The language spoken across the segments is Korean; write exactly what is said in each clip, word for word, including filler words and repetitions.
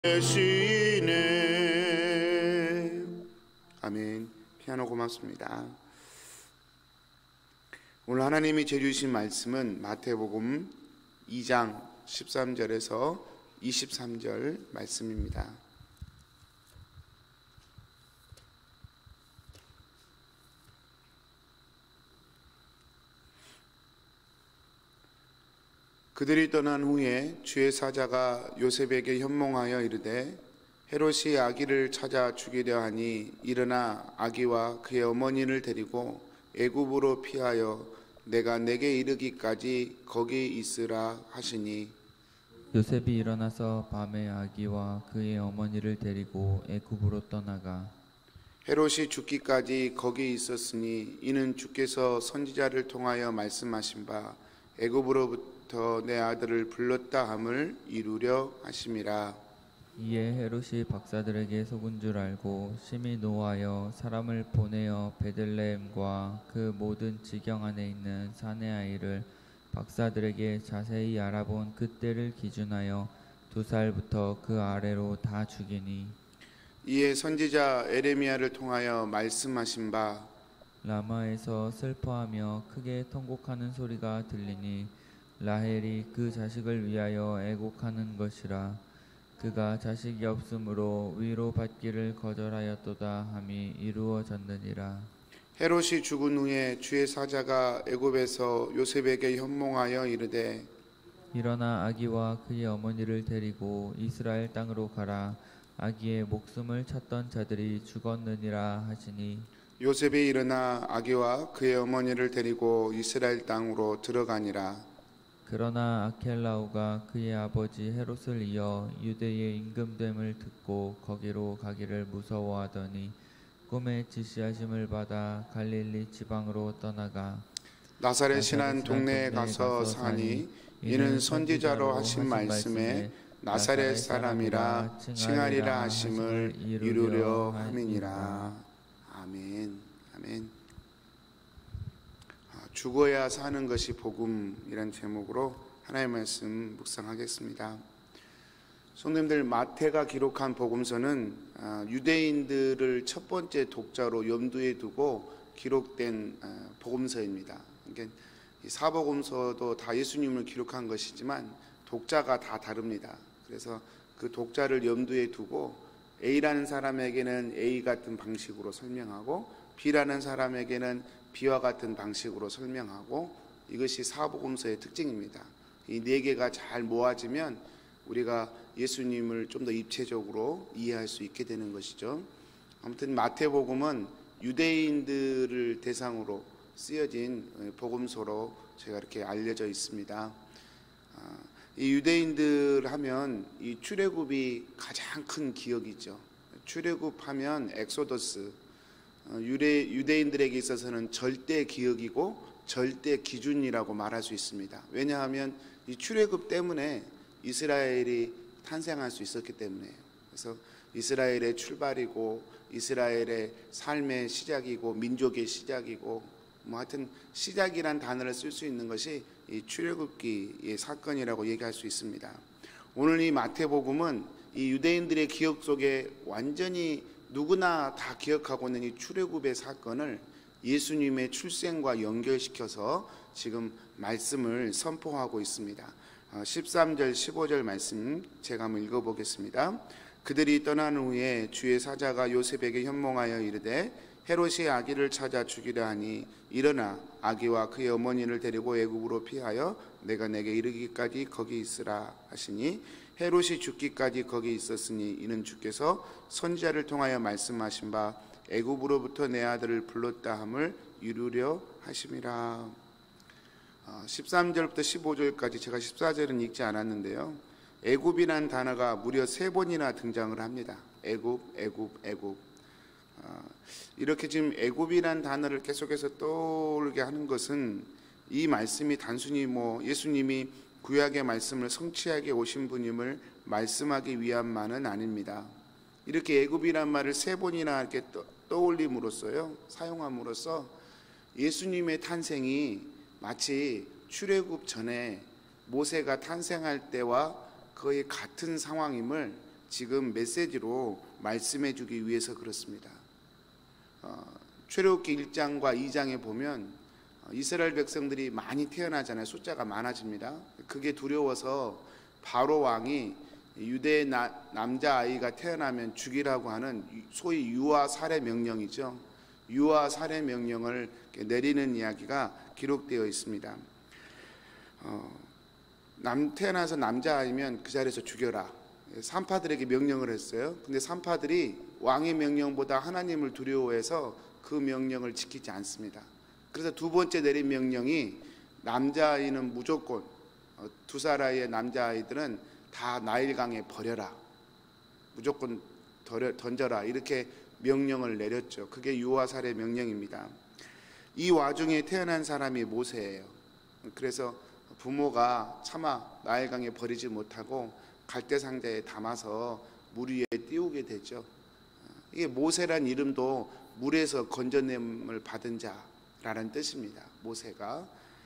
계시네. 아멘. 피아노 고맙습니다. 오늘 하나님이 제주신 말씀은 마태복음 이 장 십삼 절에서 이십삼 절 말씀입니다. 그들이 떠난 후에 주의 사자가 요셉에게 현몽하여 이르되 헤롯이 아기를 찾아 죽이려 하니 일어나 아기와 그의 어머니를 데리고 애굽으로 피하여 내가 내게 이르기까지 거기 있으라 하시니 요셉이 일어나서 밤에 아기와 그의 어머니를 데리고 애굽으로 떠나가 헤롯이 죽기까지 거기 있었으니 이는 주께서 선지자를 통하여 말씀하신 바 애굽으로부터 내 아들을 불렀다 함을 이루려 하심이라. 이에 헤롯이 박사들에게 속은 줄 알고 심히 노하여 사람을 보내어 베들레헴과 그 모든 지경 안에 있는 사내 아이를 박사들에게 자세히 알아본 그때를 기준하여 두 살부터 그 아래로 다 죽이니 이에 선지자 에레미야를 통하여 말씀하신 바 라마에서 슬퍼하며 크게 통곡하는 소리가 들리니 라헬이 그 자식을 위하여 애곡하는 것이라. 그가 자식이 없으므로 위로받기를 거절하였도다 함이 이루어졌느니라. 헤롯이 죽은 후에 주의 사자가 애굽에서 요셉에게 현몽하여 이르되 일어나 아기와 그의 어머니를 데리고 이스라엘 땅으로 가라. 아기의 목숨을 찾던 자들이 죽었느니라 하시니 요셉이 일어나 아기와 그의 어머니를 데리고 이스라엘 땅으로 들어가니라. 그러나 아켈라오가 그의 아버지 헤롯을 이어 유대의 임금됨을 듣고 거기로 가기를 무서워하더니 꿈에 지시하심을 받아 갈릴리 지방으로 떠나가 나사렛이란 동네에 가서 사니 이는 선지자로 하신 말씀에 나사렛 사람이라 칭하리라 하심을 이루려 함이니라. 아멘. 아멘. 죽어야 사는 것이 복음이란 제목으로 하나님의 말씀 묵상하겠습니다. 성도님들, 마태가 기록한 복음서는 유대인들을 첫 번째 독자로 염두에 두고 기록된 복음서입니다. 그러니까 사복음서도 다 예수님을 기록한 것이지만 독자가 다 다릅니다. 그래서 그 독자를 염두에 두고 A라는 사람에게는 A 같은 방식으로 설명하고 B라는 사람에게는 B와 같은 방식으로 설명하고, 이것이 사복음서의 특징입니다. 이 네 개가 잘 모아지면 우리가 예수님을 좀 더 입체적으로 이해할 수 있게 되는 것이죠. 아무튼 마태복음은 유대인들을 대상으로 쓰여진 복음서로 제가 이렇게 알려져 있습니다. 이 유대인들 하면 이 출애굽이 가장 큰 기억이죠. 출애굽하면 엑소더스, 유대, 유대인들에게 있어서는 절대 기억이고 절대 기준이라고 말할 수 있습니다. 왜냐하면 이 출애굽 때문에 이스라엘이 탄생할 수 있었기 때문에요. 그래서 이스라엘의 출발이고 이스라엘의 삶의 시작이고 민족의 시작이고 뭐 하여튼 시작이란 단어를 쓸 수 있는 것이 이 출애굽기의 사건이라고 얘기할 수 있습니다. 오늘 이 마태복음은 이 유대인들의 기억 속에 완전히 누구나 다 기억하고 있는 이 출애굽의 사건을 예수님의 출생과 연결시켜서 지금 말씀을 선포하고 있습니다. 십삼 절 십오 절 말씀 제가 한번 읽어보겠습니다. 그들이 떠난 후에 주의 사자가 요셉에게 현몽하여 이르되 헤롯이 아기를 찾아 죽이려 하니 일어나 아기와 그의 어머니를 데리고 애굽으로 피하여 내가 내게 이르기까지 거기 있으라 하시니 헤롯이 죽기까지 거기 있었으니 이는 주께서 선지자를 통하여 말씀하신 바 애굽으로부터 내 아들을 불렀다 함을 이루려 하심이라. 십삼 절부터 십오 절까지 제가 십사 절은 읽지 않았는데요, 애굽이라는 단어가 무려 세 번이나 등장을 합니다. 애굽, 애굽, 애굽. 이렇게 지금 애굽이라는 단어를 계속해서 떠올게 하는 것은 이 말씀이 단순히 뭐 예수님이 구약의 말씀을 성취하게 오신 분임을 말씀하기 위함만은 아닙니다. 이렇게 애굽이란 말을 세 번이나 이렇게 떠올림으로써요, 사용함으로써 예수님의 탄생이 마치 출애굽 전에 모세가 탄생할 때와 거의 같은 상황임을 지금 메시지로 말씀해 주기 위해서 그렇습니다. 어, 출애굽기 일 장과 이 장에 보면 이스라엘 백성들이 많이 태어나잖아요. 숫자가 많아집니다. 그게 두려워서 바로 왕이 유대의 남자아이가 태어나면 죽이라고 하는 소위 유아 살해 명령이죠. 유아 살해 명령을 내리는 이야기가 기록되어 있습니다. 어, 남, 태어나서 남자아이면 그 자리에서 죽여라. 산파들에게 명령을 했어요. 근데 산파들이 왕의 명령보다 하나님을 두려워해서 그 명령을 지키지 않습니다. 그래서 두 번째 내린 명령이 남자아이는 무조건, 두 살 남자아이들은 다 나일강에 버려라, 무조건 던져라, 이렇게 명령을 내렸죠. 그게 유아 살해 명령입니다. 이 와중에 태어난 사람이 모세예요. 그래서 부모가 차마 나일강에 버리지 못하고 갈대 상자에 담아서 물 위에 띄우게 되죠. 이게 모세란 이름도 물에서 건져냄을 받은 자라는 뜻입니다. 모세가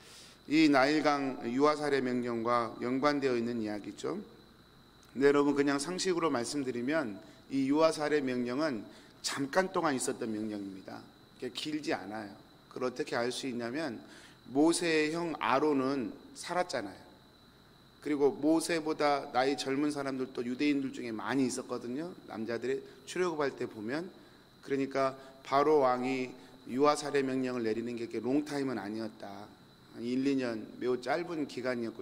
이 나일강 유아 살해 명령과 연관되어 있는 이야기죠. 근데 여러분, 그냥 상식으로 말씀드리면 이 유아 살해 명령은 잠깐 동안 있었던 명령입니다. 길지 않아요. 그걸 어떻게 알 수 있냐면 모세의 형 아론은 살았잖아요. 그리고 모세보다 나이 젊은 사람들도 유대인들 중에 많이 있었거든요. 남자들이 출애굽할 때 보면. 그러니까 바로 왕이 유아 살해 명령을 내리는 게 롱타임은 아니었다. 일, 이 년 매우 짧은 기간이었고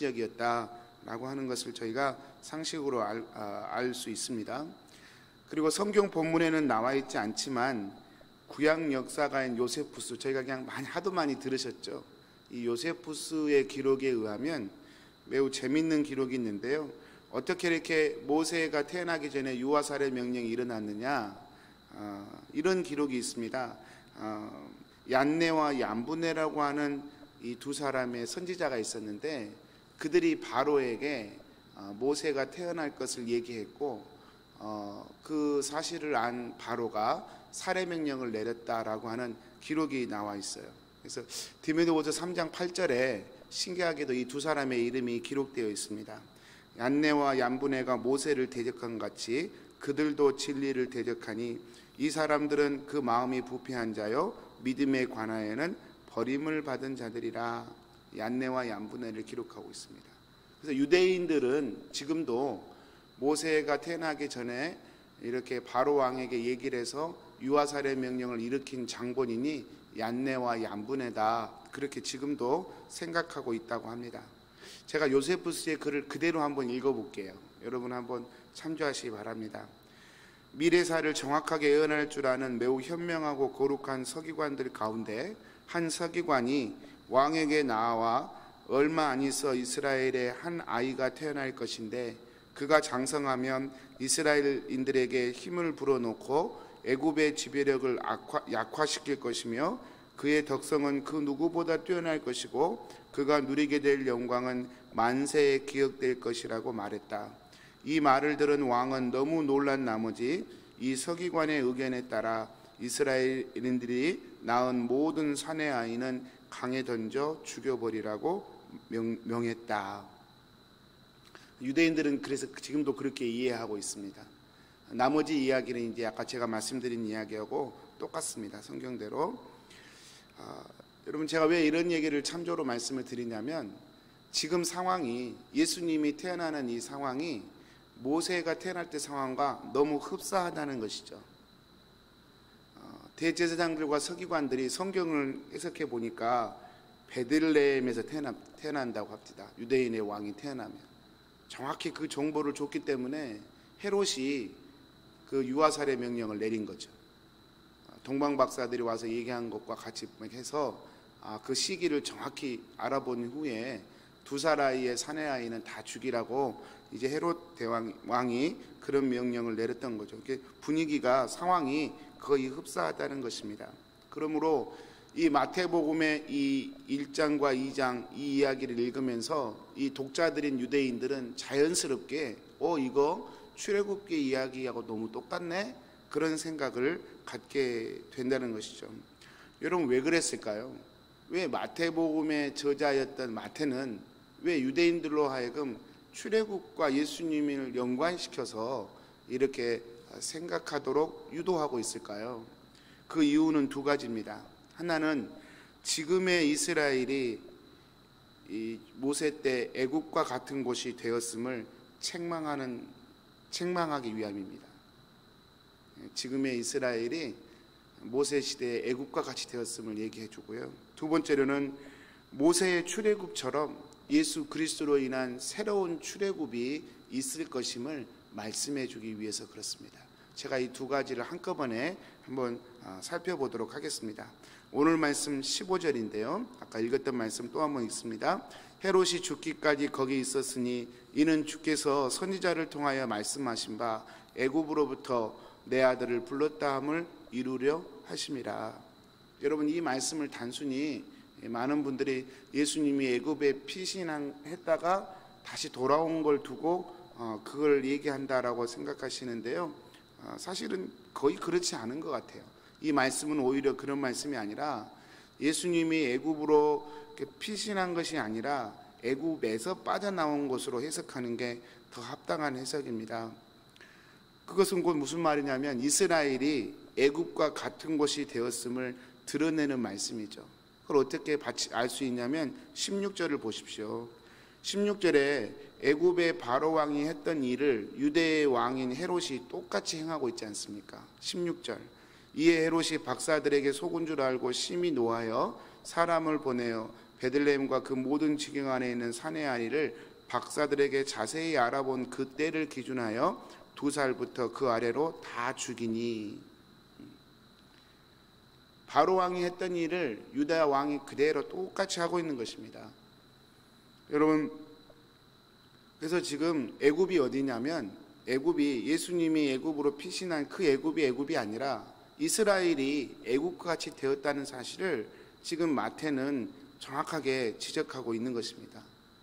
임시적이었다라고 하는 것을 저희가 상식으로 알 수 있습니다. 그리고 성경 본문에는 나와 있지 않지만 구약 역사가인 요세푸스, 저희가 그냥 많이 하도 많이 들으셨죠. 이 요세푸스의 기록에 의하면 매우 재밌는 기록이 있는데요. 어떻게 이렇게 모세가 태어나기 전에 유아 살해 명령이 일어났느냐, 어, 이런 기록이 있습니다. 어, 얀네와 얀부네라고 하는 이 두 사람의 선지자가 있었는데 그들이 바로에게 어, 모세가 태어날 것을 얘기했고 어, 그 사실을 안 바로가 살해 명령을 내렸다라고 하는 기록이 나와 있어요. 그래서 디모데후서 삼 장 팔 절에 신기하게도 이 두 사람의 이름이 기록되어 있습니다. 얀네와 얀부네가 모세를 대적한 같이 그들도 진리를 대적하니 이 사람들은 그 마음이 부패한 자요 믿음에 관하여는 버림을 받은 자들이라. 얀네와 얀부네를 기록하고 있습니다. 그래서 유대인들은 지금도 모세가 태어나기 전에 이렇게 바로 왕에게 얘기를 해서 유아살해 명령을 일으킨 장본인이 얀네와 얀부네다, 그렇게 지금도 생각하고 있다고 합니다. 제가 요세푸스의 글을 그대로 한번 읽어볼게요. 여러분 한번 참조하시기 바랍니다. 미래사를 정확하게 예언할 줄 아는 매우 현명하고 거룩한 서기관들 가운데 한 서기관이 왕에게 나와 얼마 안 있어 이스라엘에 한 아이가 태어날 것인데 그가 장성하면 이스라엘인들에게 힘을 불어넣고 애굽의 지배력을 악화, 약화시킬 것이며 그의 덕성은 그 누구보다 뛰어날 것이고 그가 누리게 될 영광은 만세에 기억될 것이라고 말했다. 이 말을 들은 왕은 너무 놀란 나머지 이 서기관의 의견에 따라 이스라엘인들이 낳은 모든 사내 아이는 강에 던져 죽여버리라고 명, 명했다. 유대인들은 그래서 지금도 그렇게 이해하고 있습니다. 나머지 이야기는 이제 아까 제가 말씀드린 이야기하고 똑같습니다. 성경대로. 아, 여러분, 제가 왜 이런 얘기를 참조로 말씀을 드리냐면 지금 상황이, 예수님이 태어나는 이 상황이 모세가 태어날 때 상황과 너무 흡사하다는 것이죠. 어, 대제사장들과 서기관들이 성경을 해석해 보니까 베들레헴에서 태어나, 태어난다고 합니다. 유대인의 왕이 태어나면. 정확히 그 정보를 줬기 때문에 헤롯이 그 유아살해 명령을 내린 거죠. 동방 박사들이 와서 얘기한 것과 같이 해서 그 시기를 정확히 알아본 후에 두 살 아이의 사내 아이는 다 죽이라고 이제 헤롯 대왕 왕이 그런 명령을 내렸던 거죠. 분위기가, 상황이 거의 흡사하다는 것입니다. 그러므로 이 마태복음의 이 일 장과 이 장 이 이야기를 읽으면서 이 독자들인 유대인들은 자연스럽게 어 이거 출애굽기 이야기하고 너무 똑같네, 그런 생각을 갖게 된다는 것이죠. 여러분, 왜 그랬을까요? 왜 마태복음의 저자였던 마태는 왜 유대인들로 하여금 출애굽과 예수님을 연관시켜서 이렇게 생각하도록 유도하고 있을까요? 그 이유는 두 가지입니다. 하나는 지금의 이스라엘이 이 모세 때 애굽과 같은 곳이 되었음을 책망하는 책망하기 위함입니다. 지금의 이스라엘이 모세 시대의 애굽과 같이 되었음을 얘기해 주고요. 두 번째로는 모세의 출애굽처럼 예수 그리스도로 인한 새로운 출애굽이 있을 것임을 말씀해 주기 위해서 그렇습니다. 제가 이 두 가지를 한꺼번에 한번 살펴보도록 하겠습니다. 오늘 말씀 십오 절인데요. 아까 읽었던 말씀 또 한번 읽습니다. 헤롯이 죽기까지 거기 있었으니 이는 주께서 선지자를 통하여 말씀하신 바 애굽으로부터 내 아들을 불렀다 함을 이루려 하심이라. 여러분, 이 말씀을 단순히 많은 분들이 예수님이 애굽에 피신했다가 다시 돌아온 걸 두고 그걸 얘기한다라고 생각하시는데요. 사실은 거의 그렇지 않은 것 같아요. 이 말씀은 오히려 그런 말씀이 아니라 예수님이 애굽으로 피신한 것이 아니라 애굽에서 빠져나온 것으로 해석하는 게 더 합당한 해석입니다. 그것은 곧 무슨 말이냐면 이스라엘이 애굽과 같은 곳이 되었음을 드러내는 말씀이죠. 그걸 어떻게 알 수 있냐면 십육 절을 보십시오. 십육 절에 애굽의 바로 왕이 했던 일을 유대의 왕인 헤롯이 똑같이 행하고 있지 않습니까? 십육 절. 이에 헤롯이 박사들에게 속은 줄 알고 심히 노하여 사람을 보내어 베들레헴과 그 모든 지경 안에 있는 산의 아이를 박사들에게 자세히 알아본 그 때를 기준하여 두 살부터 그 아래로 다 죽이니. 바로 왕이 했던 일을 유다 왕이 그대로 똑같이 하고 있는 것입니다. 여러분, 그래서 지금 애굽이 어디냐면 애굽이 예수님이 애굽으로 피신한 그 애굽이 애굽이 아니라 이스라엘이 애굽과 같이 되었다는 사실을 지금 마태는 정확하게 지적하고 있는 것입니다.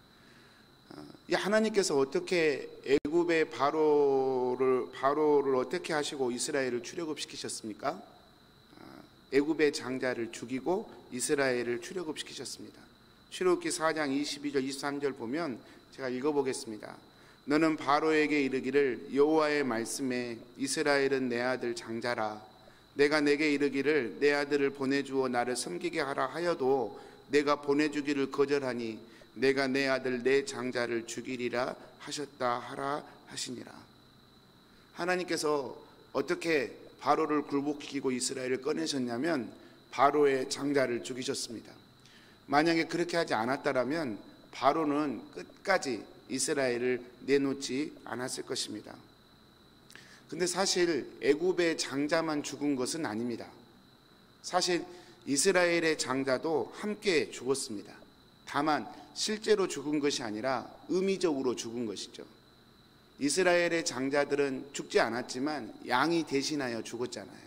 하나님께서 어떻게 애굽의 바로를 바로를 어떻게 하시고 이스라엘을 출애굽시키셨습니까? 애굽의 장자를 죽이고 이스라엘을 출애굽시키셨습니다. 출애굽기 사 장 이십이 절 이십삼 절 보면 제가 읽어보겠습니다. 너는 바로에게 이르기를 여호와의 말씀에 이스라엘은 내 아들 장자라. 내가 내게 이르기를 내 아들을 보내주어 나를 섬기게 하라 하여도 내가 보내주기를 거절하니 내가 내 아들 내 장자를 죽이리라 하셨다 하라 하시니라. 하나님께서 어떻게 바로를 굴복시키고 이스라엘을 꺼내셨냐면 바로의 장자를 죽이셨습니다. 만약에 그렇게 하지 않았다면 바로는 끝까지 이스라엘을 내놓지 않았을 것입니다. 근데 사실 애굽의 장자만 죽은 것은 아닙니다. 사실 이스라엘의 장자도 함께 죽었습니다. 다만 실제로 죽은 것이 아니라 의미적으로 죽은 것이죠. 이스라엘의 장자들은 죽지 않았지만 양이 대신하여 죽었잖아요.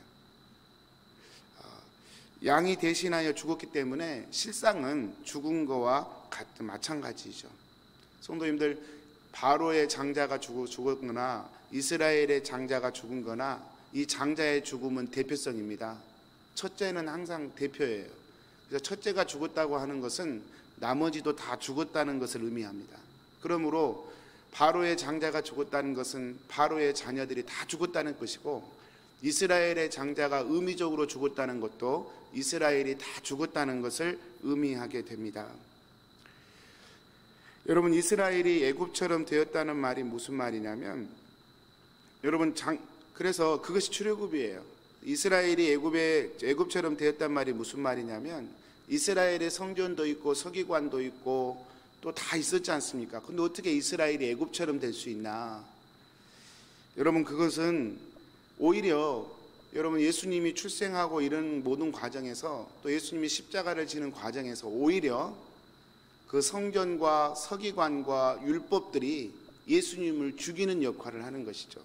양이 대신하여 죽었기 때문에 실상은 죽은 거와 같은 마찬가지죠. 성도님들, 바로의 장자가 죽었거나 이스라엘의 장자가 죽은 거나 이 장자의 죽음은 대표성입니다. 첫째는 항상 대표예요. 그래서 첫째가 죽었다고 하는 것은 나머지도 다 죽었다는 것을 의미합니다. 그러므로 바로의 장자가 죽었다는 것은 바로의 자녀들이 다 죽었다는 것이고, 이스라엘의 장자가 의미적으로 죽었다는 것도 이스라엘이 다 죽었다는 것을 의미하게 됩니다. 여러분, 이스라엘이 애굽처럼 되었다는 말이 무슨 말이냐면, 여러분 장 그래서 그것이 출애굽이에요. 이스라엘이 애굽에 애굽처럼 되었단 말이 무슨 말이냐면, 이스라엘의 성전도 있고 서기관도 있고 또 다 있었지 않습니까? 근데 어떻게 이스라엘이 애굽처럼 될 수 있나? 여러분, 그것은 오히려 여러분 예수님이 출생하고 이런 모든 과정에서, 또 예수님이 십자가를 지는 과정에서 오히려 그 성전과 서기관과 율법들이 예수님을 죽이는 역할을 하는 것이죠.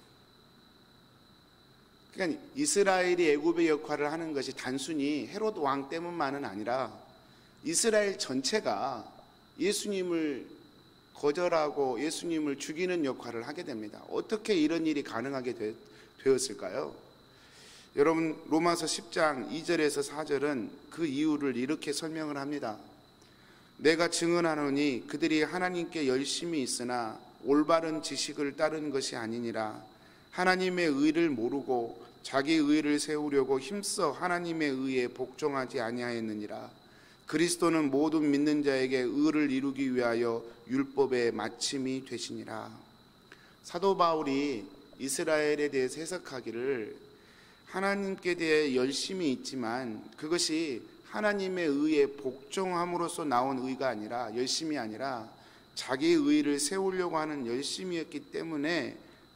그러니까 이스라엘이 애굽의 역할을 하는 것이 단순히 헤롯 왕 때문만은 아니라 이스라엘 전체가 예수님을 거절하고 예수님을 죽이는 역할을 하게 됩니다. 어떻게 이런 일이 가능하게 되, 되었을까요? 여러분, 로마서 십 장 이 절에서 사 절은 그 이유를 이렇게 설명을 합니다. 내가 증언하노니 그들이 하나님께 열심히 있으나 올바른 지식을 따른 것이 아니니라. 하나님의 의를 모르고 자기 의를 세우려고 힘써 하나님의 의에 복종하지 아니하였느니라. 그리스도는 모든 믿는 자에게 의를 이루기 위하여 율법의 마침이 되시니라. 사도 바울이 이스라엘에 대해서 해석하기를 하나님께 대해 열심이 있지만 그것이 하나님의 의에 복종함으로써 나온 의가 아니라, 열심이 아니라 자기 의를 세우려고 하는 열심이었기 때문에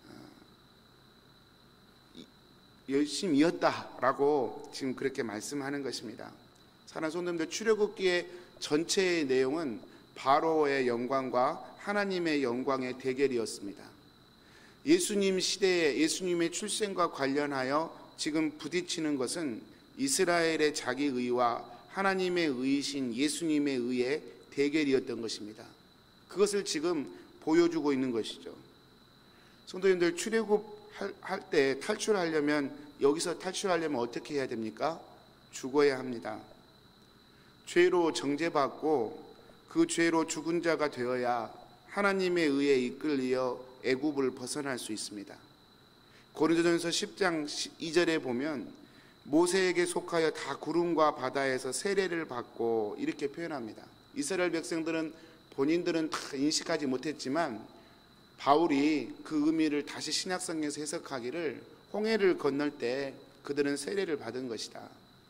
열심이었다라고 지금 그렇게 말씀하는 것입니다. 사랑하는 성도님들, 출애굽기의 전체의 내용은 바로의 영광과 하나님의 영광의 대결이었습니다. 예수님 시대에 예수님의 출생과 관련하여 지금 부딪히는 것은 이스라엘의 자기 의와 하나님의 의이신 예수님의 의의 대결이었던 것입니다. 그것을 지금 보여주고 있는 것이죠. 성도님들, 출애굽할 때 탈출하려면, 여기서 탈출하려면 어떻게 해야 됩니까? 죽어야 합니다. 죄로 정죄받고 그 죄로 죽은 자가 되어야 하나님의 의에 이끌려 애굽을 벗어날 수 있습니다. 고린도전서 십 장 이 절에 보면 모세에게 속하여 다 구름과 바다에서 세례를 받고 이렇게 표현합니다. 이스라엘 백성들은 본인들은 다 인식하지 못했지만 바울이 그 의미를 다시 신약성경에서 해석하기를 홍해를 건널 때 그들은 세례를 받은 것이다.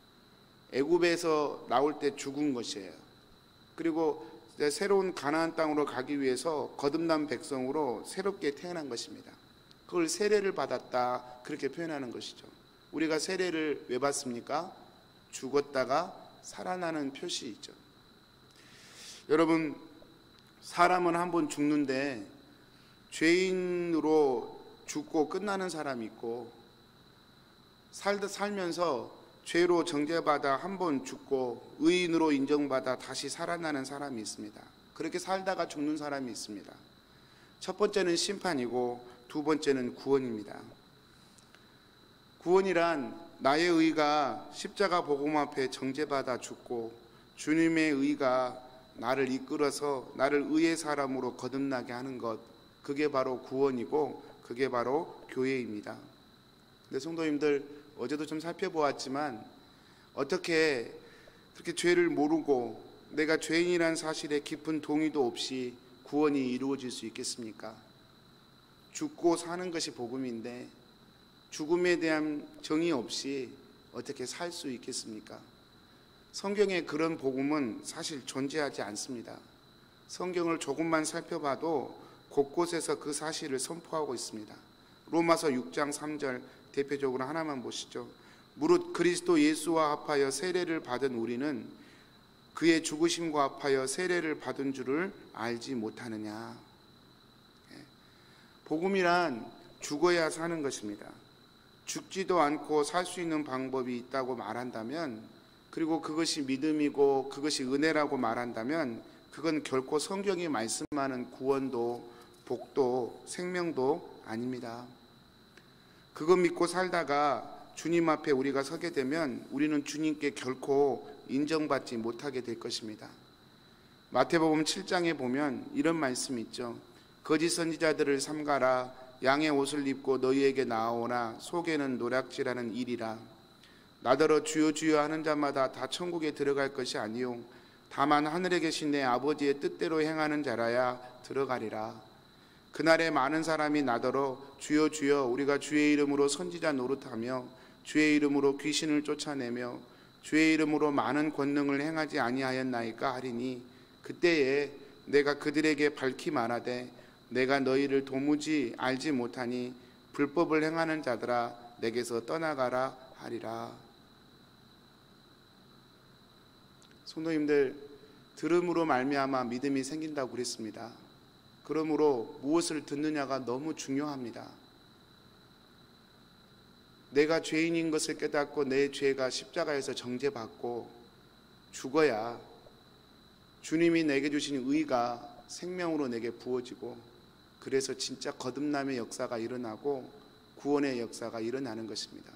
애굽에서 나올 때 죽은 것이에요. 그리고 새로운 가나안 땅으로 가기 위해서 거듭난 백성으로 새롭게 태어난 것입니다. 그걸 세례를 받았다, 그렇게 표현하는 것이죠. 우리가 세례를 왜 받습니까? 죽었다가 살아나는 표시이죠. 여러분, 사람은 한 번 죽는데 죄인으로 죽고 끝나는 사람이 있고, 살다 살면서 죄로 정죄받아 한 번 죽고 의인으로 인정받아 다시 살아나는 사람이 있습니다. 그렇게 살다가 죽는 사람이 있습니다. 첫 번째는 심판이고 두 번째는 구원입니다. 구원이란 나의 의가 십자가 복음 앞에 정죄받아 죽고 주님의 의가 나를 이끌어서 나를 의의 사람으로 거듭나게 하는 것, 그게 바로 구원이고 그게 바로 교회입니다. 근데 성도님들, 어제도 좀 살펴보았지만 어떻게 그렇게 죄를 모르고 내가 죄인이라는 사실에 깊은 동의도 없이 구원이 이루어질 수 있겠습니까? 죽고 사는 것이 복음인데 죽음에 대한 정의 없이 어떻게 살 수 있겠습니까? 성경에 그런 복음은 사실 존재하지 않습니다. 성경을 조금만 살펴봐도 곳곳에서 그 사실을 선포하고 있습니다. 로마서 육 장 삼 절 대표적으로 하나만 보시죠. 무릇 그리스도 예수와 합하여 세례를 받은 우리는 그의 죽으심과 합하여 세례를 받은 줄을 알지 못하느냐. 복음이란 죽어야 사는 것입니다. 죽지도 않고 살 수 있는 방법이 있다고 말한다면, 그리고 그것이 믿음이고 그것이 은혜라고 말한다면, 그건 결코 성경이 말씀하는 구원도 복도 생명도 아닙니다. 그거 믿고 살다가 주님 앞에 우리가 서게 되면 우리는 주님께 결코 인정받지 못하게 될 것입니다. 마태복음 칠 장에 보면 이런 말씀이 있죠. 거짓 선지자들을 삼가라. 양의 옷을 입고 너희에게 나아오나 속에는 노략질하는 일이라. 나더러 주여 주여 하는 자마다 다 천국에 들어갈 것이 아니요 다만 하늘에 계신 내 아버지의 뜻대로 행하는 자라야 들어가리라. 그날에 많은 사람이 나더러 주여 주여 우리가 주의 이름으로 선지자 노릇하며 주의 이름으로 귀신을 쫓아내며 주의 이름으로 많은 권능을 행하지 아니하였나이까 하리니, 그때에 내가 그들에게 밝히 말하되 내가 너희를 도무지 알지 못하니 불법을 행하는 자들아 내게서 떠나가라 하리라. 성도님들, 들음으로 말미암아 믿음이 생긴다고 그랬습니다. 그러므로 무엇을 듣느냐가 너무 중요합니다. 내가 죄인인 것을 깨닫고 내 죄가 십자가에서 정죄받고 죽어야 주님이 내게 주신 의가 생명으로 내게 부어지고, 그래서 진짜 거듭남의 역사가 일어나고 구원의 역사가 일어나는 것입니다.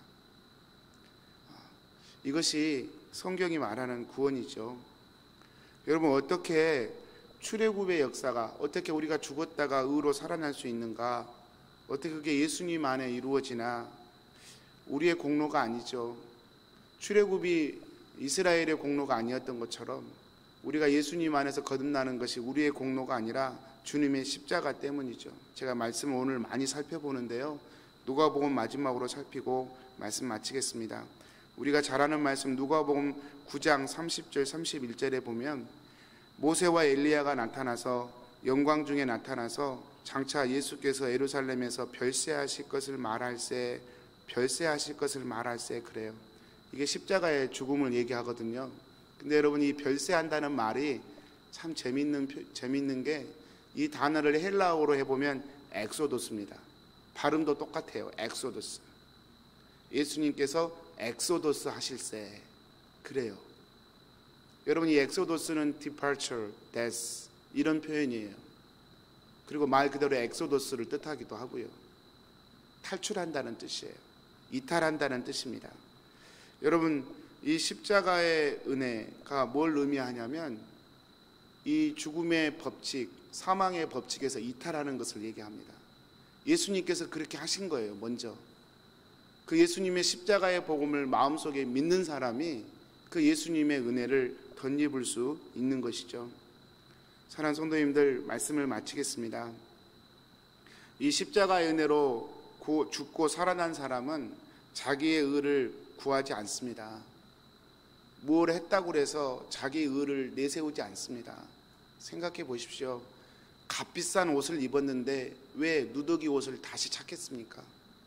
이것이 성경이 말하는 구원이죠. 여러분, 어떻게 출애굽의 역사가 어떻게 우리가 죽었다가 의로 살아날 수 있는가, 어떻게 그게 예수님 안에 이루어지나, 우리의 공로가 아니죠. 출애굽이 이스라엘의 공로가 아니었던 것처럼 우리가 예수님 안에서 거듭나는 것이 우리의 공로가 아니라 주님의 십자가 때문이죠. 제가 말씀을 오늘 많이 살펴보는데요, 누가복음 마지막으로 살피고 말씀 마치겠습니다. 우리가 잘 아는 말씀 누가복음 구 장 삼십 절 삼십일 절에 보면 모세와 엘리야가 나타나서 영광 중에 나타나서 장차 예수께서 예루살렘에서 별세하실 것을 말할세, 별세하실 것을 말할세, 그래요. 이게 십자가의 죽음을 얘기하거든요. 근데 여러분, 이 별세한다는 말이 참 재밌는 재밌는 게, 이 단어를 헬라어로 해보면 엑소도스입니다. 발음도 똑같아요. 엑소도스. 예수님께서 엑소도스 하실세, 그래요. 여러분, 이 엑소도스는 departure, death 이런 표현이에요. 그리고 말 그대로 엑소도스를 뜻하기도 하고요. 탈출한다는 뜻이에요. 이탈한다는 뜻입니다. 여러분, 이 십자가의 은혜가 뭘 의미하냐면 이 죽음의 법칙, 사망의 법칙에서 이탈하는 것을 얘기합니다. 예수님께서 그렇게 하신 거예요. 먼저 그 예수님의 십자가의 복음을 마음속에 믿는 사람이 그 예수님의 은혜를 덧입을 수 있는 것이죠. 사랑하는 성도님들, 말씀을 마치겠습니다. 이 십자가의 은혜로 죽고 살아난 사람은 자기의 의를 구하지 않습니다. 뭘 했다고 해서 자기 의를 내세우지 않습니다. 생각해 보십시오. 값비싼 옷을 입었는데 왜 누더기 옷을 다시 찾겠습니까?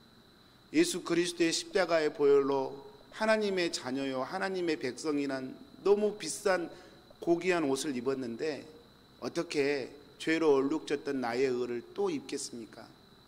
예수 그리스도의 십자가의 보혈로 하나님의 자녀요, 하나님의 백성이란 너무 비싼 고귀한 옷을 입었는데 어떻게 죄로 얼룩졌던 나의 의를 또 입겠습니까?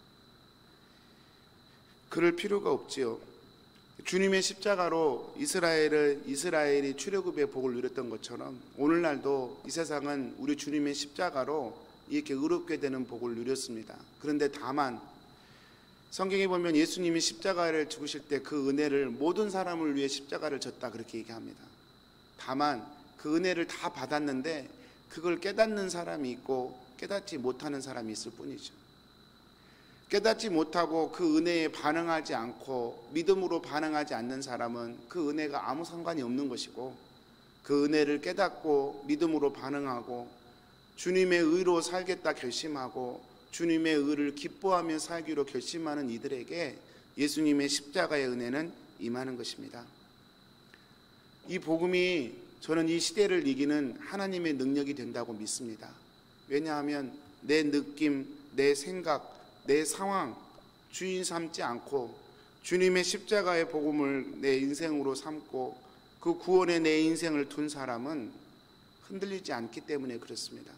그럴 필요가 없지요. 주님의 십자가로 이스라엘을, 이스라엘이 출애굽의 복을 누렸던 것처럼 오늘날도 이 세상은 우리 주님의 십자가로 이렇게 의롭게 되는 복을 누렸습니다. 그런데 다만 성경에 보면 예수님이 십자가를 죽으실 때 그 은혜를 모든 사람을 위해 십자가를 졌다, 그렇게 얘기합니다. 다만 그 은혜를 다 받았는데 그걸 깨닫는 사람이 있고 깨닫지 못하는 사람이 있을 뿐이죠. 깨닫지 못하고 그 은혜에 반응하지 않고 믿음으로 반응하지 않는 사람은 그 은혜가 아무 상관이 없는 것이고, 그 은혜를 깨닫고 믿음으로 반응하고 주님의 의로 살겠다 결심하고 주님의 의를 기뻐하며 살기로 결심하는 이들에게 예수님의 십자가의 은혜는 임하는 것입니다. 이 복음이 저는 이 시대를 이기는 하나님의 능력이 된다고 믿습니다. 왜냐하면 내 느낌, 내 생각, 내 상황 주인 삼지 않고 주님의 십자가의 복음을 내 인생으로 삼고 그 구원에 내 인생을 둔 사람은 흔들리지 않기 때문에 그렇습니다.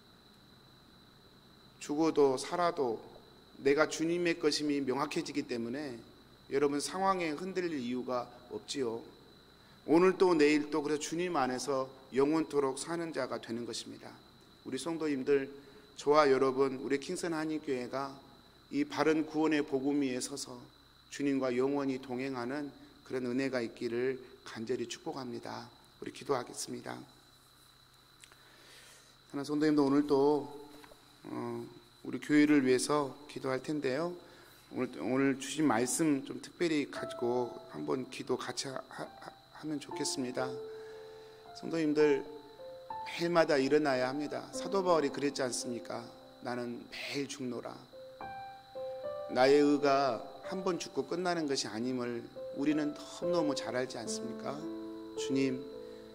죽어도 살아도 내가 주님의 것임이 명확해지기 때문에 여러분, 상황에 흔들릴 이유가 없지요. 오늘도 내일도 그래서 주님 안에서 영원토록 사는 자가 되는 것입니다. 우리 성도님들, 저와 여러분, 우리 킹선 한인교회가 이 바른 구원의 복음 위에 서서 주님과 영원히 동행하는 그런 은혜가 있기를 간절히 축복합니다. 우리 기도하겠습니다. 하나 성도님도 오늘도 어, 우리 교회를 위해서 기도할 텐데요. 오늘, 오늘 주신 말씀 좀 특별히 가지고 한번 기도 같이 하, 하, 하면 좋겠습니다. 성도님들, 매일마다 일어나야 합니다. 사도 바울이 그랬지 않습니까? 나는 매일 죽노라. 나의 의가 한 번 죽고 끝나는 것이 아님을 우리는 너무너무 잘 알지 않습니까? 주님,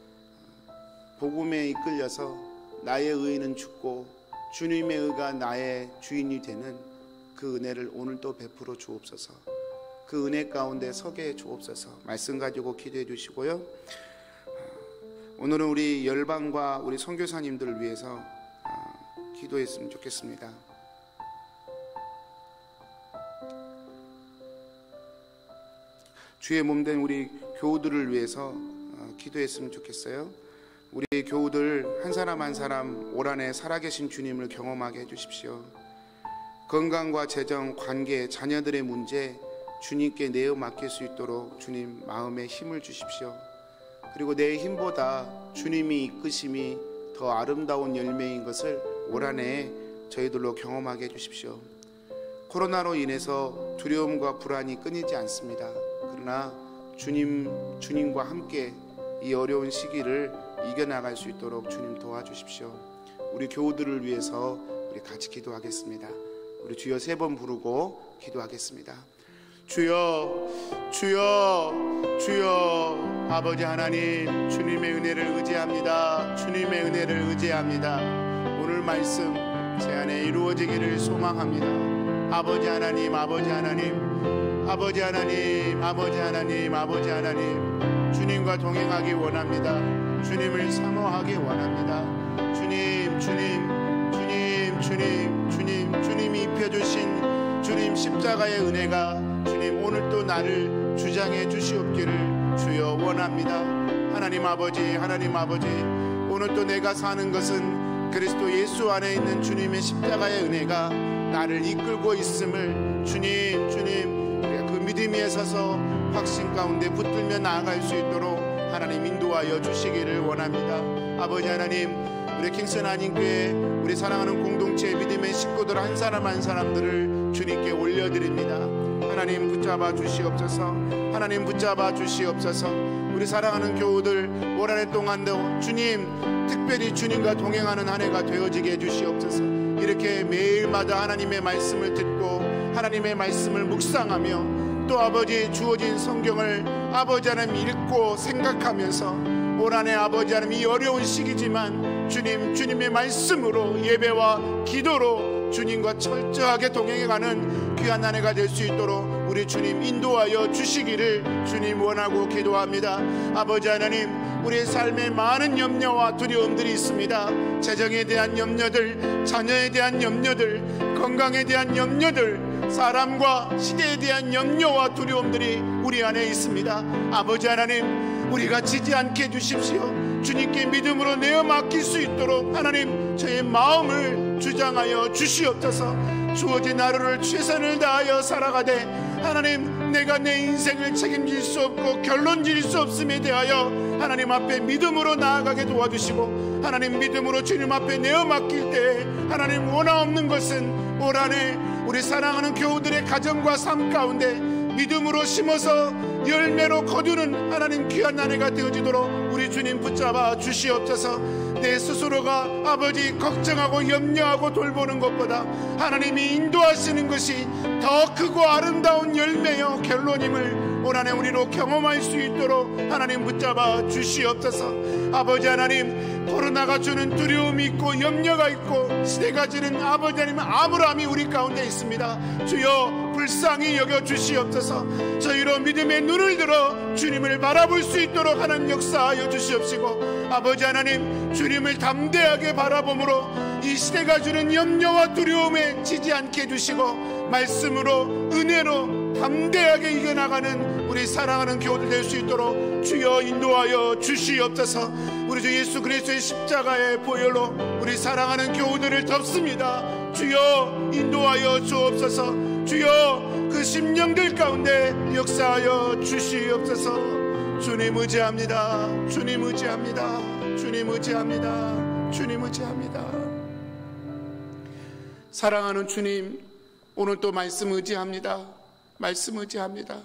복음에 이끌려서 나의 의는 죽고 주님의 의가 나의 주인이 되는 그 은혜를 오늘도 베풀어 주옵소서. 그 은혜 가운데 서게 해 주옵소서. 말씀 가지고 기도해 주시고요. 오늘은 우리 열방과 우리 선교사님들을 위해서 기도했으면 좋겠습니다. 주의 몸된 우리 교우들을 위해서 기도했으면 좋겠어요. 우리 교우들 한 사람 한 사람 올 한해 살아계신 주님을 경험하게 해주십시오. 건강과 재정, 관계, 자녀들의 문제 주님께 내어 맡길 수 있도록 주님 마음에 힘을 주십시오. 그리고 내 힘보다 주님이 이끄심이 더 아름다운 열매인 것을 올 한 해 저희들로 경험하게 해주십시오. 코로나로 인해서 두려움과 불안이 끊이지 않습니다. 그러나 주님, 주님과 함께 이 어려운 시기를 이겨나갈 수 있도록 주님 도와주십시오. 우리 교우들을 위해서 우리 같이 기도하겠습니다. 우리 주여 세 번 부르고 기도하겠습니다. 주여, 주여, 주여. 아버지 하나님, 주님의 은혜를 의지합니다. 주님의 은혜를 의지합니다. 오늘 말씀 제 안에 이루어지기를 소망합니다. 아버지 하나님, 아버지 하나님, 아버지 하나님, 아버지 하나님, 아버지 하나님, 주님과 동행하기 원합니다. 주님을 사모하기 원합니다. 주님, 주님, 주님, 주님, 주님, 주님이 입혀주신 주님 십자가의 은혜가 주님 오늘 또 나를 주장해 주시옵기를 주여 원합니다. 하나님 아버지, 하나님 아버지, 오늘 또 내가 사는 것은 그리스도 예수 안에 있는 주님의 십자가의 은혜가 나를 이끌고 있음을 주님, 주님, 그 믿음 위에 서서 확신 가운데 붙들며 나아갈 수 있도록 하나님 인도하여 주시기를 원합니다. 아버지 하나님, 우리 킹슨 한인교회 우리 사랑하는 공동체 믿음의 식구들 한 사람 한 사람들을 주님께 올려드립니다. 하나님 붙잡아 주시옵소서. 하나님 붙잡아 주시옵소서. 우리 사랑하는 교우들 올 한 해 동안도 주님 특별히 주님과 동행하는 한 해가 되어지게 해주시옵소서. 이렇게 매일마다 하나님의 말씀을 듣고 하나님의 말씀을 묵상하며 또 아버지 주어진 성경을 아버지 하나님 읽고 생각하면서 올 한 해 아버지 하나님 이 어려운 시기지만 주님, 주님의 말씀으로 예배와 기도로 주님과 철저하게 동행해가는 귀한 한 해가 될 수 있도록 우리 주님 인도하여 주시기를 주님 원하고 기도합니다. 아버지 하나님, 우리의 삶에 많은 염려와 두려움들이 있습니다. 재정에 대한 염려들, 자녀에 대한 염려들, 건강에 대한 염려들, 사람과 시대에 대한 염려와 두려움들이 우리 안에 있습니다. 아버지 하나님, 우리가 지지 않게 해주십시오. 주님께 믿음으로 내어 맡길 수 있도록 하나님 저의 마음을 주장하여 주시옵소서. 주어진 하루를 최선을 다하여 살아가되 하나님 내가 내 인생을 책임질 수 없고 결론 지을 수 없음에 대하여 하나님 앞에 믿음으로 나아가게 도와주시고 하나님 믿음으로 주님 앞에 내어 맡길 때 하나님 원하 없는 것은 올 한 해 우리 사랑하는 교우들의 가정과 삶 가운데 믿음으로 심어서 열매로 거두는 하나님 귀한 한 해가 되어지도록 우리 주님 붙잡아 주시옵소서. 내 스스로가 아버지 걱정하고 염려하고 돌보는 것보다 하나님이 인도하시는 것이 더 크고 아름다운 열매요 결론임을 올 한 해 우리로 경험할 수 있도록 하나님 붙잡아 주시옵소서. 아버지 하나님, 코로나가 주는 두려움이 있고 염려가 있고 시대가 주는 아버지 하나님 암울함이 우리 가운데 있습니다. 주여 불쌍히 여겨 주시옵소서. 저희로 믿음의 눈을 들어 주님을 바라볼 수 있도록 하나님 역사하여 주시옵시고 아버지 하나님, 주님을 담대하게 바라봄으로 이 시대가 주는 염려와 두려움에 지지 않게 해주시고 말씀으로 은혜로 담대하게 이겨나가는 우리 사랑하는 교우들 될 수 있도록 주여 인도하여 주시옵소서. 우리 주 예수 그리스도의 십자가의 보혈로 우리 사랑하는 교우들을 덮습니다. 주여 인도하여 주옵소서. 주여 그 심령들 가운데 역사하여 주시옵소서. 주님 의지합니다. 주님 의지합니다. 주님 의지합니다. 주님 의지합니다. 사랑하는 주님, 오늘 또 말씀 의지합니다. 말씀 의지합니다.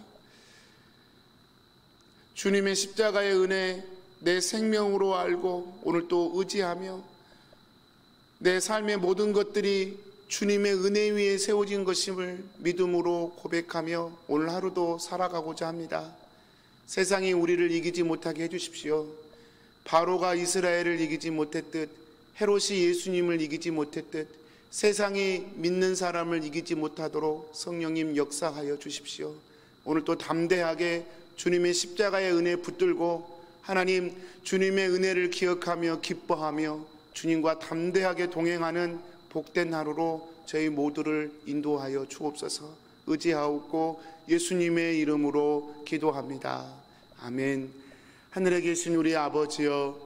주님의 십자가의 은혜 내 생명으로 알고 오늘 또 의지하며 내 삶의 모든 것들이 주님의 은혜 위에 세워진 것임을 믿음으로 고백하며 오늘 하루도 살아가고자 합니다. 세상이 우리를 이기지 못하게 해주십시오. 바로가 이스라엘을 이기지 못했듯 헤롯이 예수님을 이기지 못했듯 세상이 믿는 사람을 이기지 못하도록 성령님 역사하여 주십시오. 오늘 또 담대하게 주님의 십자가의 은혜 붙들고 하나님 주님의 은혜를 기억하며 기뻐하며 주님과 담대하게 동행하는 복된 하루로 저희 모두를 인도하여 주옵소서. 의지하옵고 예수님의 이름으로 기도합니다. 아멘. 하늘에 계신 우리 아버지여,